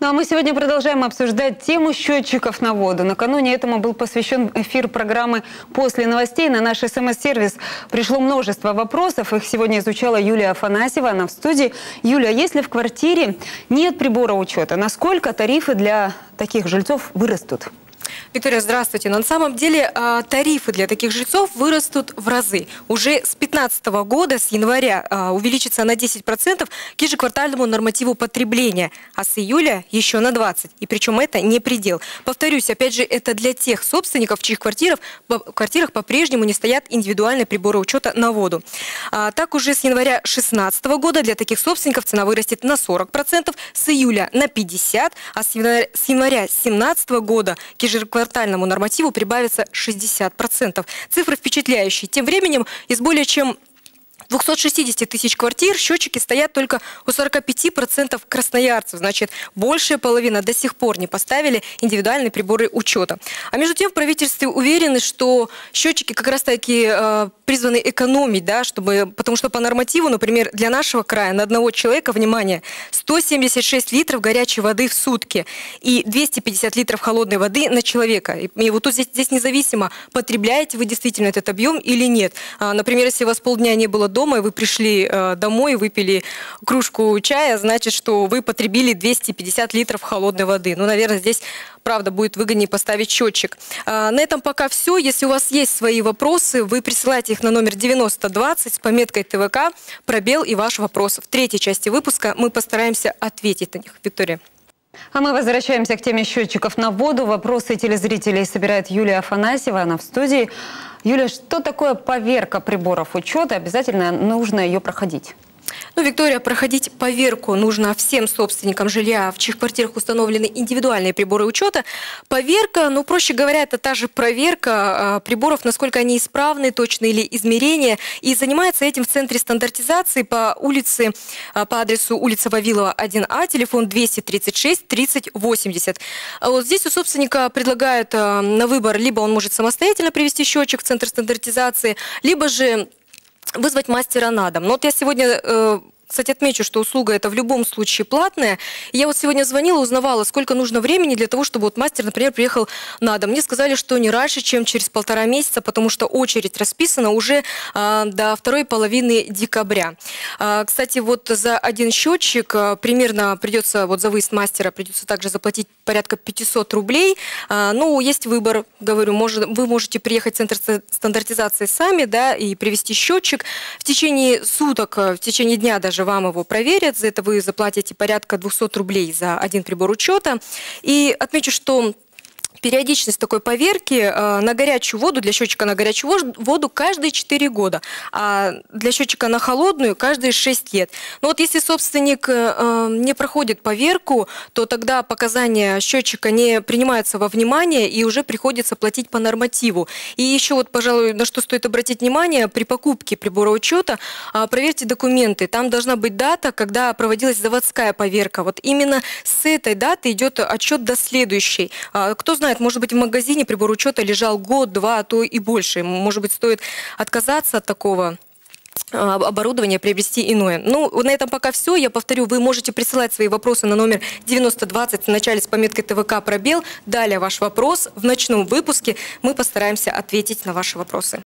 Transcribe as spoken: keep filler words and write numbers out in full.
Ну а мы сегодня продолжаем обсуждать тему счетчиков на воду. Накануне этому был посвящен эфир программы «После новостей». На наш СМС-сервис пришло множество вопросов. Их сегодня изучала Юлия Афанасьева. Она в студии. Юля, если в квартире нет прибора учета, насколько тарифы для таких жильцов вырастут? Виктория, здравствуйте. Но на самом деле тарифы для таких жильцов вырастут в разы. Уже с две тысячи пятнадцатого года, с января, увеличится на десять процентов к ежеквартальному нормативу потребления, а с июля еще на двадцать процентов. И причем это не предел. Повторюсь, опять же, это для тех собственников, в чьих квартирах, в квартирах по-прежнему не стоят индивидуальные приборы учета на воду. А, так уже с января две тысячи шестнадцатого года для таких собственников цена вырастет на сорок процентов, с июля на пятьдесят процентов, а с января, с января две тысячи семнадцатого года к ежеквартальному нормативу прибавится шестьдесят процентов. Цифры впечатляющие. Тем временем из более чем двухсот шестидесяти тысяч квартир счетчики стоят только у сорока пяти процентов красноярцев. Значит, большая половина до сих пор не поставили индивидуальные приборы учета. А между тем в правительстве уверены, что счетчики как раз-таки э, призваны экономить, да, чтобы, потому что по нормативу, например, для нашего края на одного человека, внимание, сто семьдесят шесть литров горячей воды в сутки и двести пятьдесят литров холодной воды на человека. И, и вот тут здесь, здесь независимо, потребляете вы действительно этот объем или нет. А, например, если у вас полдня не было дома, и вы пришли э, домой, выпили кружку чая, значит, что вы потребили двести пятьдесят литров холодной воды. Ну, наверное, здесь, правда, будет выгоднее поставить счетчик. А, на этом пока все. Если у вас есть свои вопросы, вы присылайте их на номер девяносто двадцать с пометкой ТВК, пробел и ваш вопрос. В третьей части выпуска мы постараемся ответить на них. Виктория. А мы возвращаемся к теме счетчиков на воду. Вопросы телезрителей собирает Юлия Афанасьева. Она в студии. Юля, что такое поверка приборов учета? Обязательно нужно ее проходить. Ну, Виктория, проходить поверку нужно всем собственникам жилья, в чьих квартирах установлены индивидуальные приборы учета. Поверка, ну, проще говоря, это та же проверка приборов, насколько они исправны, точные ли измерения. И занимается этим в Центре стандартизации по улице, по адресу улица Вавилова, один А, телефон двести тридцать шесть тридцать восемьдесят. Вот здесь у собственника предлагают на выбор, либо он может самостоятельно привести счетчик в Центр стандартизации, либо же вызвать мастера на дом. Но вот я сегодня, э, кстати, отмечу, что услуга это в любом случае платная. Я вот сегодня звонила, узнавала, сколько нужно времени для того, чтобы вот мастер, например, приехал на дом. Мне сказали, что не раньше, чем через полтора месяца, потому что очередь расписана уже э, до второй половины декабря. Э, кстати, вот за один счетчик э, примерно придется, вот за выезд мастера придется также заплатить порядка пятисот рублей. Э, ну, есть выбор, говорю, может, вы можете приехать в Центр стандартизации сами, да, и привезти счетчик. В течение суток, в течение дня даже вам его проверят. За это вы заплатите порядка двухсот рублей за один прибор учета. И отмечу, что периодичность такой поверки э, на горячую воду, для счетчика на горячую воду каждые четыре года, а для счетчика на холодную каждые шесть лет. Но вот если собственник э, не проходит поверку, то тогда показания счетчика не принимаются во внимание и уже приходится платить по нормативу. И еще вот, пожалуй, на что стоит обратить внимание, при покупке прибора учета э, проверьте документы. Там должна быть дата, когда проводилась заводская поверка. Вот именно с этой даты идет отчет до следующей. Э, кто знает, может быть, в магазине прибор учета лежал год, два, а то и больше. Может быть, стоит отказаться от такого оборудования, приобрести иное. Ну, на этом пока все. Я повторю, вы можете присылать свои вопросы на номер девяносто двадцать в начале с пометкой ТВК пробел. Далее ваш вопрос. В ночном выпуске мы постараемся ответить на ваши вопросы.